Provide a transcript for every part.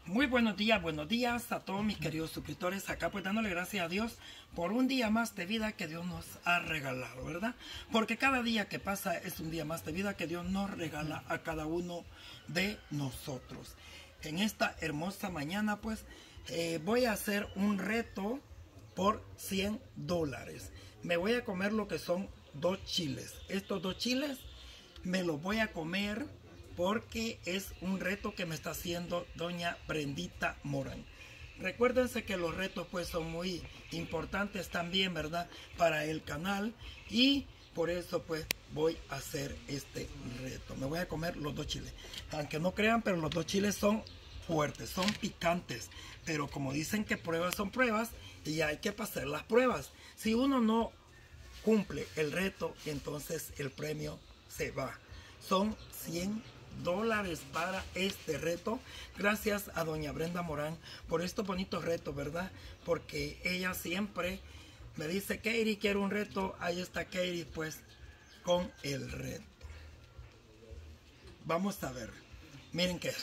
Muy buenos días a todos mis queridos suscriptores. Acá pues dándole gracias a Dios por un día más de vida que Dios nos ha regalado, ¿verdad? Porque cada día que pasa es un día más de vida que Dios nos regala a cada uno de nosotros. En esta hermosa mañana pues voy a hacer un reto por $100. Me voy a comer lo que son 2 chiles. Estos 2 chiles me los voy a comer porque es un reto que me está haciendo doña Brendita Morán. Recuérdense que los retos pues son muy importantes también, ¿verdad? Para el canal, y por eso pues voy a hacer este reto. Me voy a comer los 2 chiles. Aunque no crean, pero los 2 chiles son fuertes, son picantes. Pero como dicen que pruebas son pruebas, y hay que pasar las pruebas. Si uno no cumple el reto, entonces el premio se va. Son $100 para este reto. Gracias a doña Brenda Morán por estos bonitos retos, ¿verdad? Porque ella siempre me dice: Katie, quiero un reto. Ahí está Katie pues con el reto. Vamos a ver. Miren que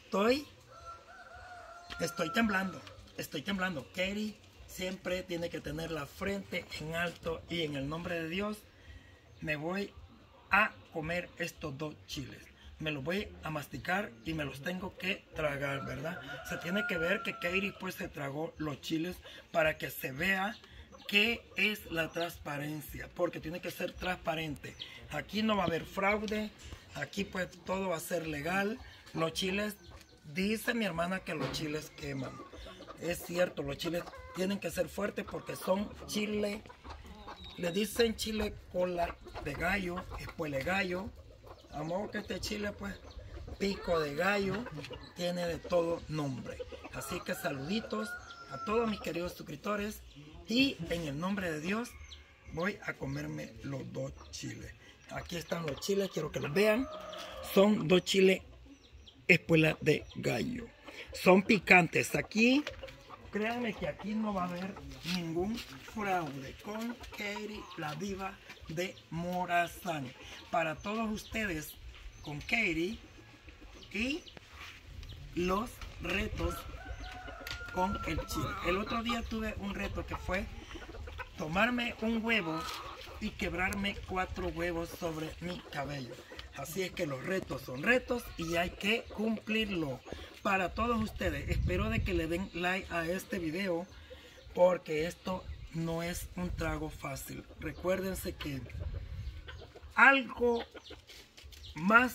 estoy temblando. Katie siempre tiene que tener la frente en alto, y en el nombre de Dios me voy a comer estos 2 chiles. Me los voy a masticar y me los tengo que tragar, ¿verdad? Se tiene que ver que Katie pues se tragó los chiles para que se vea qué es la transparencia, porque tiene que ser transparente. Aquí no va a haber fraude, aquí pues todo va a ser legal. Los chiles, dice mi hermana que los chiles queman. Es cierto, los chiles tienen que ser fuertes porque son chile, le dicen chile cola de gallo, espuela de gallo. Amor, que este chile pues pico de gallo, tiene de todo nombre. Así que saluditos a todos mis queridos suscriptores, y en el nombre de Dios voy a comerme los 2 chiles. Aquí están los chiles, quiero que los vean. Son 2 chiles espuela de gallo, son picantes. Aquí créanme que aquí no va a haber ningún fraude con Katie, la diva de Morazán. Para todos ustedes, con Katie y los retos con el chile. El otro día tuve un reto que fue tomarme un huevo y quebrarme 4 huevos sobre mi cabello. Así es que los retos son retos y hay que cumplirlo. Para todos ustedes, espero de que le den like a este video, porque esto no es un trago fácil. Recuérdense que algo más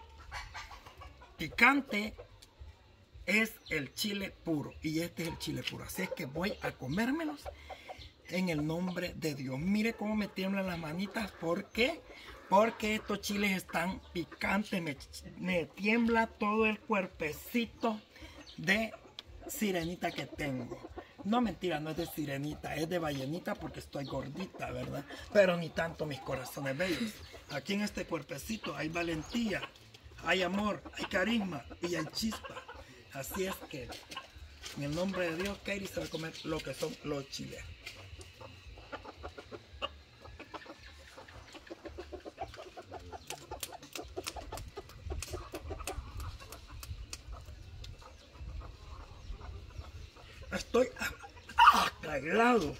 picante es el chile puro, y este es el chile puro. Así es que voy a comérmelos en el nombre de Dios. Mire cómo me tiemblan las manitas. ¿Por qué? Porque estos chiles están picantes. Me tiembla todo el cuerpecito de sirenita que tengo. No, mentira, no es de sirenita, es de ballenita, porque estoy gordita, ¿verdad? Pero ni tanto, mis corazones bellos. Aquí en este cuerpecito hay valentía, hay amor, hay carisma y hay chispa. Así es que en el nombre de Dios, Katie se va a comer lo que son los chiles. Estoy arreglado.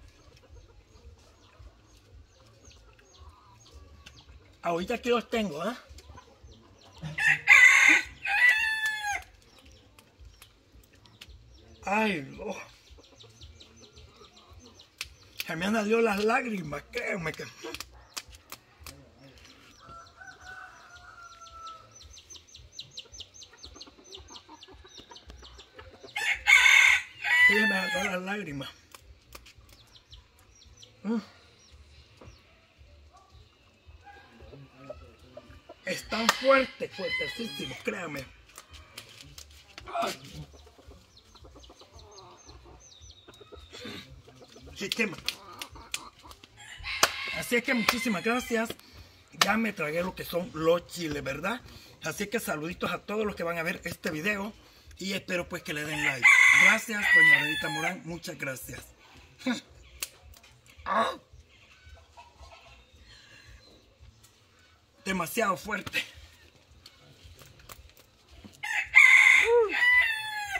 Ahorita aquí los tengo, ¿eh? Ay, no. Se me han salido las lágrimas, créanme que... Sí, me han salido las lágrimas. Están fuertes, fuertesísimos, créanme. Sí, quema. Así es que muchísimas gracias. Ya me tragué lo que son los chiles, ¿verdad? Así que saluditos a todos los que van a ver este video, y espero pues que le den like. Gracias, doña Brendita Morán, muchas gracias. Demasiado fuerte.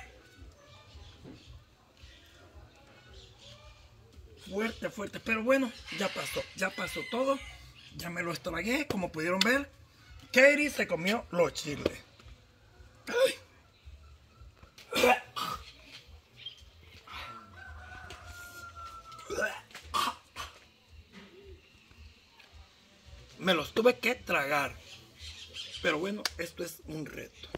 fuerte, fuerte. Pero bueno, ya pasó todo. Ya me lo estragué, como pudieron ver. Katie se comió los chiles. Ay. Me los tuve que tragar. Pero bueno, esto es un reto.